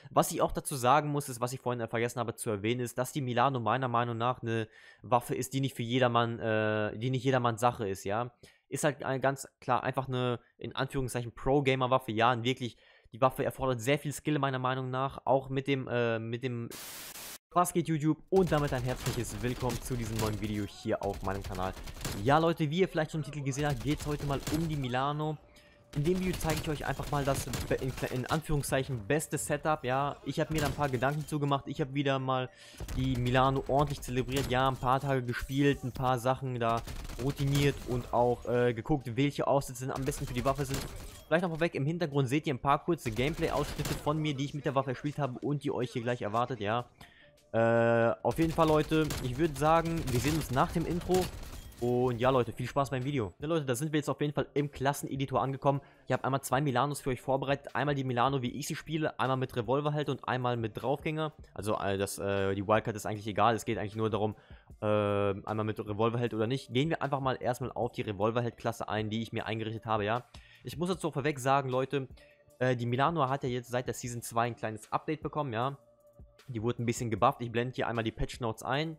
Was ich auch dazu sagen muss, ist, was ich vorhin vergessen habe zu erwähnen, ist, dass die Milano meiner Meinung nach eine Waffe ist, die nicht für jedermann, die nicht jedermanns Sache ist, ja. Ist halt ganz klar einfach eine, in Anführungszeichen, Pro-Gamer-Waffe, ja, und wirklich, die Waffe erfordert sehr viel Skill meiner Meinung nach, auch mit dem was geht YouTube und damit ein herzliches Willkommen zu diesem neuen Video hier auf meinem Kanal. Ja Leute, wie ihr vielleicht schon im Titel gesehen habt, geht es heute mal um die Milano. In dem Video zeige ich euch einfach mal das in Anführungszeichen beste Setup, ja. Ich habe mir da ein paar Gedanken zugemacht, ich habe wieder mal die Milano ordentlich zelebriert, ja, ein paar Tage gespielt, ein paar Sachen da routiniert und auch geguckt, welche Aussätze am besten für die Waffe sind. Vielleicht noch vorweg, im Hintergrund seht ihr ein paar kurze Gameplay-Ausschnitte von mir, die ich mit der Waffe gespielt habe und die euch hier gleich erwartet, ja. Auf jeden Fall, Leute, ich würde sagen, wir sehen uns nach dem Intro. Und ja, Leute, viel Spaß beim Video. Ja, Leute, da sind wir jetzt auf jeden Fall im Klasseneditor angekommen. Ich habe einmal zwei Milanos für euch vorbereitet. Einmal die Milano, wie ich sie spiele, einmal mit Revolverheld und einmal mit Draufgänger. Also, die Wildcard ist eigentlich egal. Es geht eigentlich nur darum, einmal mit Revolverheld oder nicht. Gehen wir einfach mal erstmal auf die Revolverheld-Klasse ein, die ich mir eingerichtet habe, ja. Ich muss jetzt so vorweg sagen, Leute, die Milano hat ja jetzt seit der Season 2 ein kleines Update bekommen, ja. Die wurde ein bisschen gebufft. Ich blende hier einmal die Patch Notes ein.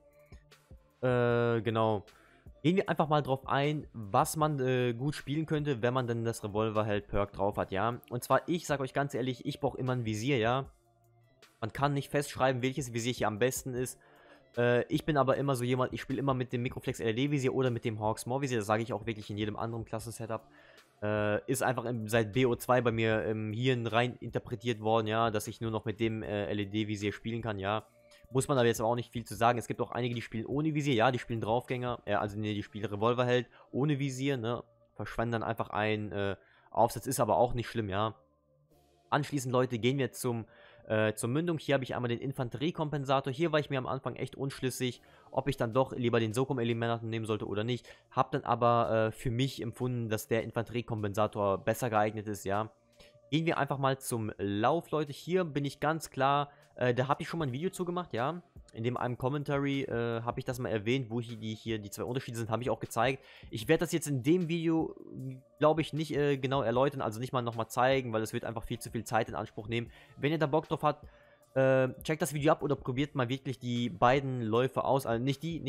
Genau. Gehen wir einfach mal drauf ein, was man gut spielen könnte, wenn man denn das Revolverheld-Perk drauf hat, ja. Und zwar, ich sage euch ganz ehrlich, ich brauche immer ein Visier, ja. Man kann nicht festschreiben, welches Visier hier am besten ist. Ich bin aber immer so jemand, ich spiele immer mit dem Microflex LED-Visier oder mit dem Hawk Small Visier. Das sage ich auch wirklich in jedem anderen Klassensetup. Ist einfach seit BO2 bei mir im Hirn rein interpretiert worden, ja, dass ich nur noch mit dem LED-Visier spielen kann, ja. Muss man aber jetzt auch nicht viel zu sagen. Es gibt auch einige, die spielen ohne Visier, ja, die spielen Draufgänger, also ne, die spielen Revolverheld ohne Visier, ne, verschwenden dann einfach ein Aufsatz, ist aber auch nicht schlimm, ja. Anschließend, Leute, gehen wir zur Mündung. Hier habe ich einmal den Infanteriekompensator. Hier war ich mir am Anfang echt unschlüssig, ob ich dann doch lieber den Sokum-Eliminator nehmen sollte oder nicht. Habe dann aber für mich empfunden, dass der Infanteriekompensator besser geeignet ist, ja. Gehen wir einfach mal zum Lauf, Leute. Hier bin ich ganz klar, da habe ich schon mal ein Video zu gemacht, ja. In dem einem Commentary habe ich das mal erwähnt, wo die zwei Unterschiede sind, habe ich auch gezeigt. Ich werde das jetzt in dem Video, glaube ich, nicht genau erläutern, also nicht mal nochmal zeigen, weil es wird einfach viel zu viel Zeit in Anspruch nehmen. Wenn ihr da Bock drauf habt, checkt das Video ab oder probiert mal wirklich die beiden Läufe aus. Also nicht den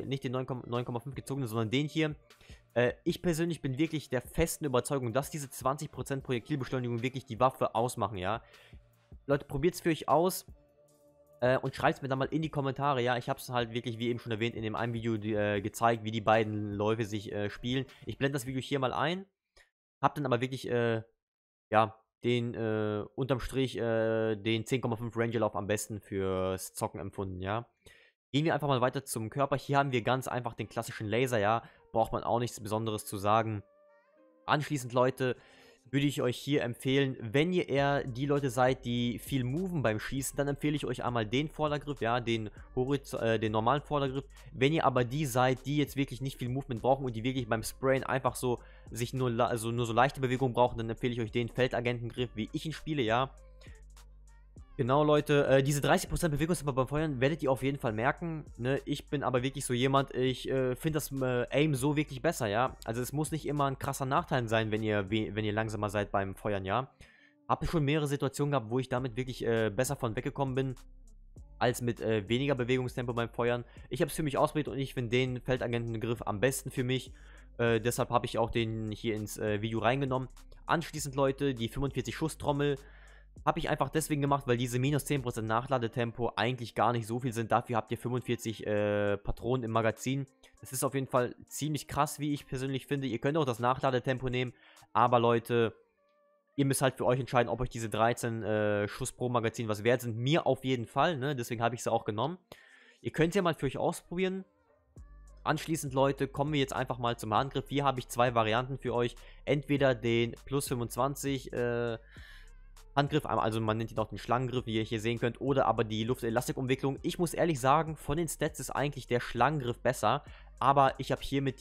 9,5 gezogenen, sondern den hier. Ich persönlich bin wirklich der festen Überzeugung, dass diese 20% Projektilbeschleunigung wirklich die Waffe ausmachen, ja. Leute, probiert es für euch aus und schreibt es mir dann mal in die Kommentare, ja. Ich habe es halt wirklich, wie eben schon erwähnt, in dem einen Video gezeigt, wie die beiden Läufe sich spielen. Ich blende das Video hier mal ein. Hab dann aber wirklich, ja, den, unterm Strich, den 10,5 Ranger-Lauf am besten fürs Zocken empfunden, ja. Gehen wir einfach mal weiter zum Körper. Hier haben wir ganz einfach den klassischen Laser, ja. Braucht man auch nichts Besonderes zu sagen. Anschließend, Leute, würde ich euch hier empfehlen, wenn ihr eher die Leute seid, die viel moven beim Schießen, dann empfehle ich euch einmal den Vordergriff, ja, den normalen Vordergriff. Wenn ihr aber die seid, die jetzt wirklich nicht viel Movement brauchen und die wirklich beim Sprayen einfach so sich nur so leichte Bewegungen brauchen, dann empfehle ich euch den Feldagentengriff, wie ich ihn spiele, ja. Genau, Leute, diese 30% Bewegungstempo beim Feuern werdet ihr auf jeden Fall merken, ne? Ich bin aber wirklich so jemand, ich finde das Aim so wirklich besser, ja. Also es muss nicht immer ein krasser Nachteil sein, wenn ihr langsamer seid beim Feuern, ja. Habe schon mehrere Situationen gehabt, wo ich damit wirklich besser von weggekommen bin, als mit weniger Bewegungstempo beim Feuern. Ich habe es für mich ausprobiert und ich finde den Feldagentengriff am besten für mich. Deshalb habe ich auch den hier ins Video reingenommen. Anschließend, Leute, die 45-Schuss-Trommel. Habe ich einfach deswegen gemacht, weil diese minus 10% Nachladetempo eigentlich gar nicht so viel sind. Dafür habt ihr 45 Patronen im Magazin. Das ist auf jeden Fall ziemlich krass, wie ich persönlich finde. Ihr könnt auch das Nachladetempo nehmen. Aber Leute, ihr müsst halt für euch entscheiden, ob euch diese 13 Schuss pro Magazin was wert sind. Mir auf jeden Fall, ne? Deswegen habe ich sie auch genommen. Ihr könnt es ja mal für euch ausprobieren. Anschließend, Leute, kommen wir jetzt einfach mal zum Handgriff. Hier habe ich zwei Varianten für euch. Entweder den plus 25 Handgriff, also man nennt ihn auch den Schlangengriff, wie ihr hier sehen könnt, oder aber die Luftelastikumwicklung. Ich muss ehrlich sagen, von den Stats ist eigentlich der Schlangengriff besser, aber ich habe hiermit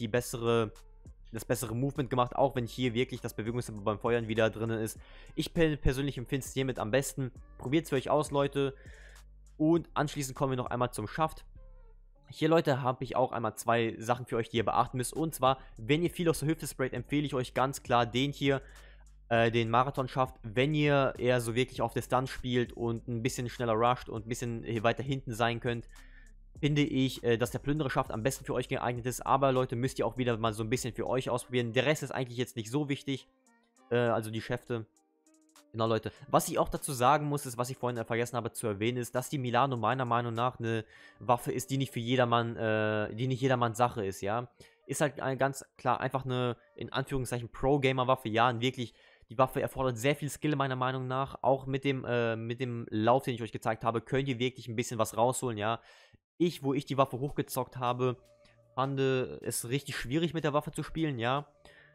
das bessere Movement gemacht, auch wenn hier wirklich das Bewegungstempo beim Feuern wieder drin ist. Ich persönlich empfinde es hiermit am besten. Probiert es für euch aus, Leute. Und anschließend kommen wir noch einmal zum Schaft. Hier, Leute, habe ich auch einmal zwei Sachen für euch, die ihr beachten müsst. Und zwar, wenn ihr viel aus der Hüfte sprayt, empfehle ich euch ganz klar den hier. den Marathon schafft, wenn ihr eher so wirklich auf Distanz spielt und ein bisschen schneller rusht und ein bisschen weiter hinten sein könnt, finde ich, dass der Plündererschaft am besten für euch geeignet ist. Aber Leute, müsst ihr auch wieder mal so ein bisschen für euch ausprobieren. Der Rest ist eigentlich jetzt nicht so wichtig, also die Schäfte. Genau, Leute. Was ich auch dazu sagen muss, ist, was ich vorhin vergessen habe zu erwähnen, ist, dass die Milano meiner Meinung nach eine Waffe ist, die nicht für jedermann, die nicht jedermanns Sache ist, ja. Ist halt ganz klar einfach eine, in Anführungszeichen, Pro-Gamer-Waffe. Ja, und wirklich, die Waffe erfordert sehr viel Skill meiner Meinung nach. Auch mit dem Lauf, den ich euch gezeigt habe, könnt ihr wirklich ein bisschen was rausholen, ja. Wo ich die Waffe hochgezockt habe, fand es richtig schwierig mit der Waffe zu spielen, ja.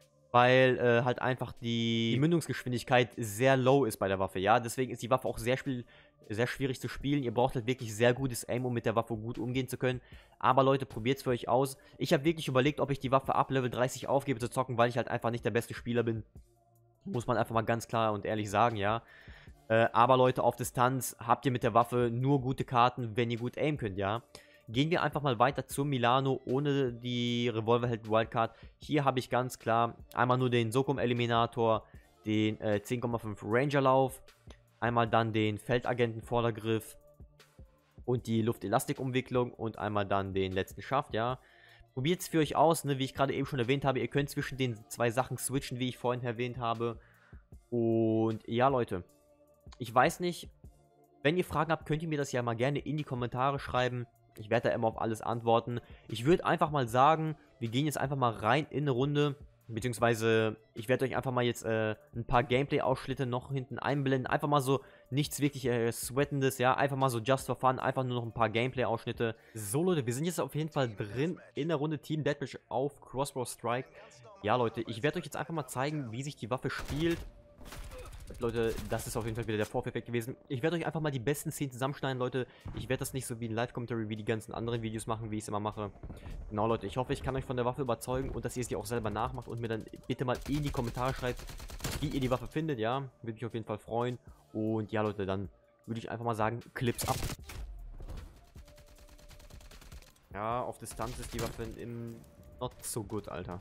Weil halt einfach die Mündungsgeschwindigkeit sehr low ist bei der Waffe, ja. Deswegen ist die Waffe auch sehr schwierig zu spielen. Ihr braucht halt wirklich sehr gutes Aim, um mit der Waffe gut umgehen zu können. Aber Leute, probiert es für euch aus. Ich habe wirklich überlegt, ob ich die Waffe ab Level 30 aufgebe zu zocken, weil ich halt einfach nicht der beste Spieler bin. Muss man einfach mal ganz klar und ehrlich sagen, ja. Aber Leute, auf Distanz habt ihr mit der Waffe nur gute Karten, wenn ihr gut aimen könnt, ja. Gehen wir einfach mal weiter zum Milano ohne die Revolverheld Wildcard. Hier habe ich ganz klar einmal nur den Sokum Eliminator, den 10,5 Rangerlauf, einmal dann den Feldagenten Vordergriff und die Luftelastikumwicklung und einmal dann den letzten Schaft, ja. Probiert es für euch aus, ne, wie ich gerade eben schon erwähnt habe. Ihr könnt zwischen den zwei Sachen switchen, wie ich vorhin erwähnt habe. Und ja, Leute, ich weiß nicht, wenn ihr Fragen habt, könnt ihr mir das ja mal gerne in die Kommentare schreiben. Ich werde da immer auf alles antworten. Ich würde einfach mal sagen, wir gehen jetzt einfach mal rein in eine Runde. Beziehungsweise, ich werde euch einfach mal jetzt ein paar Gameplay-Ausschnitte noch hinten einblenden. Einfach mal so nichts wirklich Sweatendes, ja. Einfach mal so just for fun. Einfach nur noch ein paar Gameplay-Ausschnitte. So, Leute, wir sind jetzt auf jeden Fall drin in der Runde Team Deathmatch auf Crossbow Strike. Ja, Leute, ich werde euch jetzt einfach mal zeigen, wie sich die Waffe spielt. Leute, das ist auf jeden Fall wieder der Vorführeffekt gewesen. Ich werde euch einfach mal die besten Szenen zusammenschneiden, Leute. Ich werde das nicht so wie ein Live-Commentary, wie die ganzen anderen Videos machen, wie ich es immer mache. Genau, Leute, ich hoffe, ich kann euch von der Waffe überzeugen und dass ihr es dir auch selber nachmacht und mir dann bitte mal in die Kommentare schreibt, wie ihr die Waffe findet, ja. Würde mich auf jeden Fall freuen. Und ja, Leute, dann würde ich einfach mal sagen, Clips ab. Ja, auf Distanz ist die Waffe im not so good, Alter.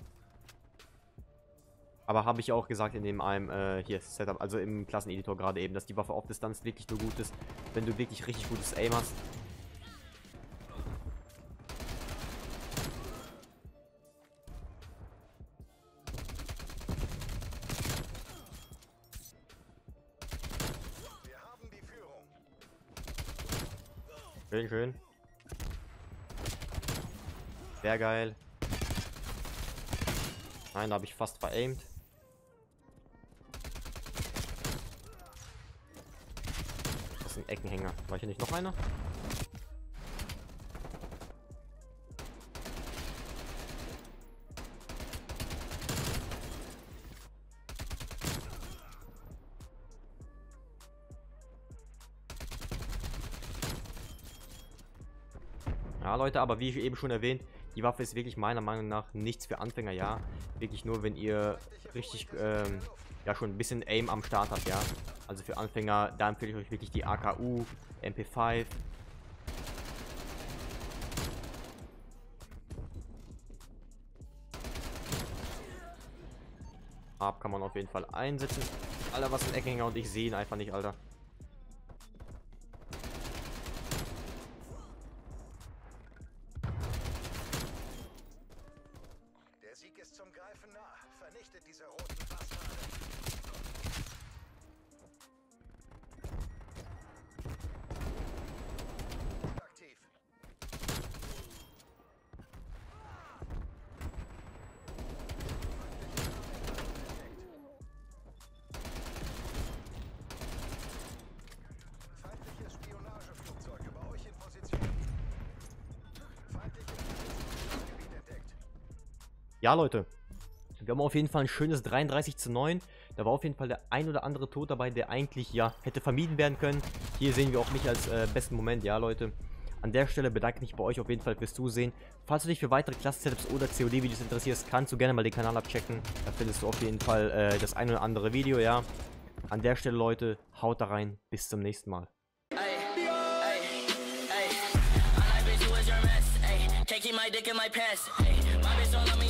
Aber habe ich auch gesagt in dem einem hier Setup, also im Klasseneditor gerade eben, dass die Waffe auf Distanz wirklich nur gut ist, wenn du wirklich richtig gutes Aim hast. Wir haben die Führung. Schön, schön. Sehr geil. Nein, da habe ich fast veraimt. Das ist ein Eckenhänger. War hier nicht noch einer? Ja, Leute, aber wie ich eben schon erwähnt, die Waffe ist wirklich meiner Meinung nach nichts für Anfänger, ja. Wirklich nur, wenn ihr richtig, ja, schon ein bisschen Aim am Start habt, ja. Also für Anfänger, da empfehle ich euch wirklich die AKU, MP5. Kann man auf jeden Fall einsetzen. Alter, was ein Eckhänger und ich sehe ihn einfach nicht, Alter. Der Sieg ist zum Greifen nah. Vernichtet diese roten Bastarde. Aktiv. Feindliches Spionageflugzeug über euch in Position. Feindliches Gebiet entdeckt. Ja, Leute. Wir haben auf jeden Fall ein schönes 33:9. Da war auf jeden Fall der ein oder andere Tod dabei, der eigentlich, ja, hätte vermieden werden können. Hier sehen wir auch mich als besten Moment, ja, Leute. An der Stelle bedanke ich mich bei euch auf jeden Fall fürs Zusehen. Falls du dich für weitere Klassen-Setups oder COD-Videos interessierst, kannst du gerne mal den Kanal abchecken. Da findest du auf jeden Fall das ein oder andere Video, ja. An der Stelle, Leute, haut da rein. Bis zum nächsten Mal. Taking my dick in my pants. My bitch don't love